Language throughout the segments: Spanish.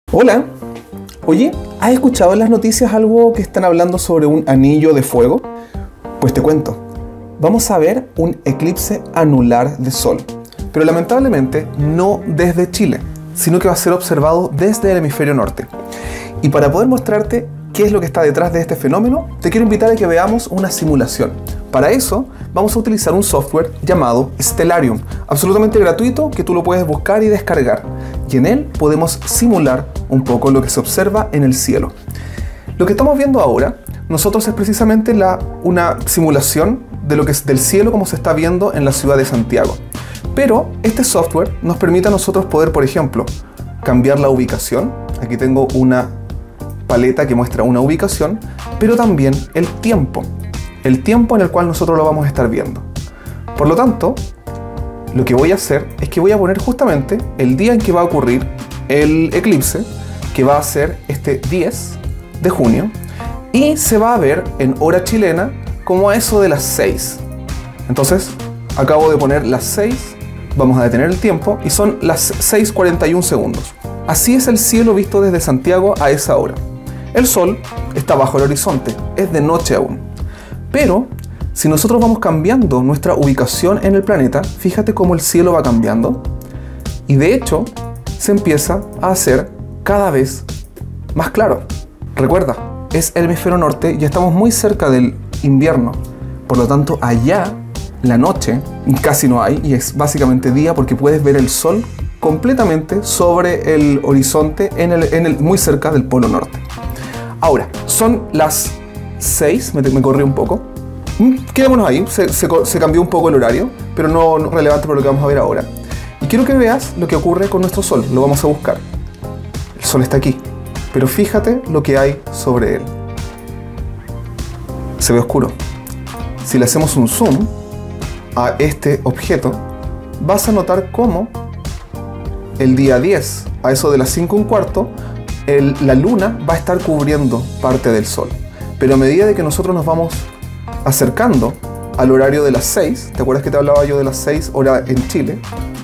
Hola, oye, ¿has escuchado en las noticias algo que están hablando sobre un anillo de fuego? Pues te cuento, vamos a ver un eclipse anular de Sol, pero lamentablemente no desde Chile, sino que va a ser observado desde el hemisferio norte. Y para poder mostrarte qué es lo que está detrás de este fenómeno, te quiero invitar a que veamos una simulación. Para eso, vamos a utilizar un software llamado Stellarium, absolutamente gratuito, que tú lo puedes buscar y descargar. Y en él podemos simular un poco lo que se observa en el cielo. Lo que estamos viendo ahora, nosotros es precisamente una simulación de lo que es del cielo como se está viendo en la ciudad de Santiago. Pero este software nos permite a nosotros poder, por ejemplo, cambiar la ubicación. Aquí tengo una paleta que muestra una ubicación, pero también el tiempo en el cual nosotros lo vamos a estar viendo. Por lo tanto, lo que voy a hacer es que voy a poner justamente el día en que va a ocurrir el eclipse, que va a ser este 10 de junio, y se va a ver en hora chilena como a eso de las 6. Entonces, acabo de poner las 6, vamos a detener el tiempo, y son las 6:41 segundos. Así es el cielo visto desde Santiago a esa hora. El sol está bajo el horizonte, es de noche aún. Pero, si nosotros vamos cambiando nuestra ubicación en el planeta, fíjate cómo el cielo va cambiando. Y de hecho, se empieza a hacer cada vez más claro. Recuerda, es el hemisferio norte y estamos muy cerca del invierno. Por lo tanto, allá la noche casi no hay y es básicamente día porque puedes ver el sol completamente sobre el horizonte muy cerca del polo norte. Ahora, son las 6, me corrí un poco. Quedémonos ahí, se cambió un poco el horario, pero no relevante por lo que vamos a ver ahora. Y quiero que veas lo que ocurre con nuestro sol, lo vamos a buscar. El sol está aquí, pero fíjate lo que hay sobre él. Se ve oscuro. Si le hacemos un zoom a este objeto, vas a notar cómo el día 10, a eso de las 5:15, la luna va a estar cubriendo parte del sol. Pero a medida de que nosotros nos vamos acercando al horario de las 6, ¿te acuerdas que te hablaba yo de las 6 hora en Chile?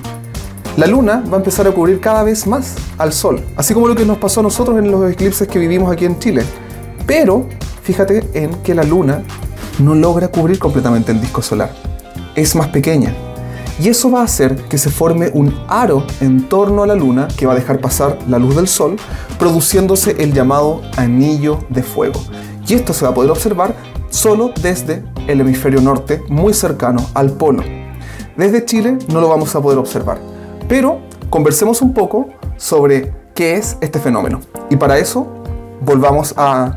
La luna va a empezar a cubrir cada vez más al sol, así como lo que nos pasó a nosotros en los eclipses que vivimos aquí en Chile. Pero fíjate en que la luna no logra cubrir completamente el disco solar, es más pequeña. Y eso va a hacer que se forme un aro en torno a la luna que va a dejar pasar la luz del sol, produciéndose el llamado anillo de fuego. Y esto se va a poder observar solo desde el hemisferio norte, muy cercano al polo. Desde Chile no lo vamos a poder observar. Pero conversemos un poco sobre qué es este fenómeno. Y para eso volvamos a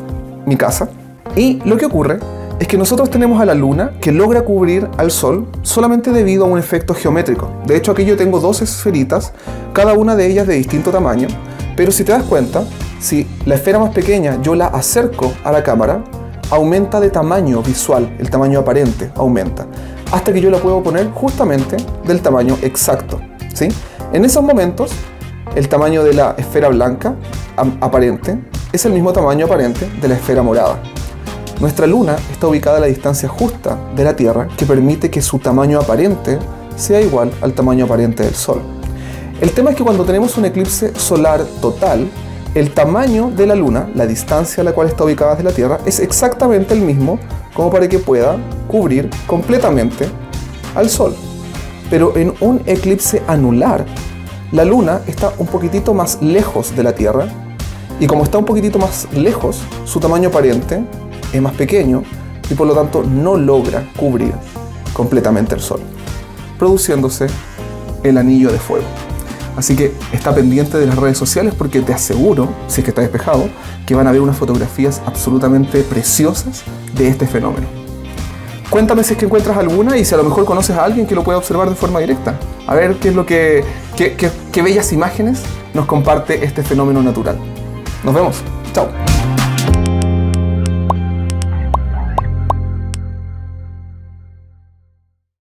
mi casa. Y lo que ocurre es que nosotros tenemos a la luna que logra cubrir al sol solamente debido a un efecto geométrico. De hecho, aquí yo tengo dos esferitas, cada una de ellas de distinto tamaño. Pero si te das cuenta, si la esfera más pequeña yo la acerco a la cámara, aumenta de tamaño visual, el tamaño aparente aumenta, hasta que yo la puedo poner justamente del tamaño exacto, ¿sí? En esos momentos, el tamaño de la esfera blanca aparente es el mismo tamaño aparente de la esfera morada. Nuestra luna está ubicada a la distancia justa de la Tierra que permite que su tamaño aparente sea igual al tamaño aparente del Sol. El tema es que cuando tenemos un eclipse solar total, el tamaño de la luna, la distancia a la cual está ubicada de la Tierra, es exactamente el mismo como para que pueda cubrir completamente al Sol. Pero en un eclipse anular, la luna está un poquitito más lejos de la Tierra y como está un poquitito más lejos, su tamaño aparente es más pequeño y por lo tanto no logra cubrir completamente el Sol, produciéndose el anillo de fuego. Así que está pendiente de las redes sociales porque te aseguro, si es que está despejado, que van a ver unas fotografías absolutamente preciosas de este fenómeno. Cuéntame si es que encuentras alguna y si a lo mejor conoces a alguien que lo pueda observar de forma directa. A ver qué es lo qué bellas imágenes nos comparte este fenómeno natural. Nos vemos. Chao.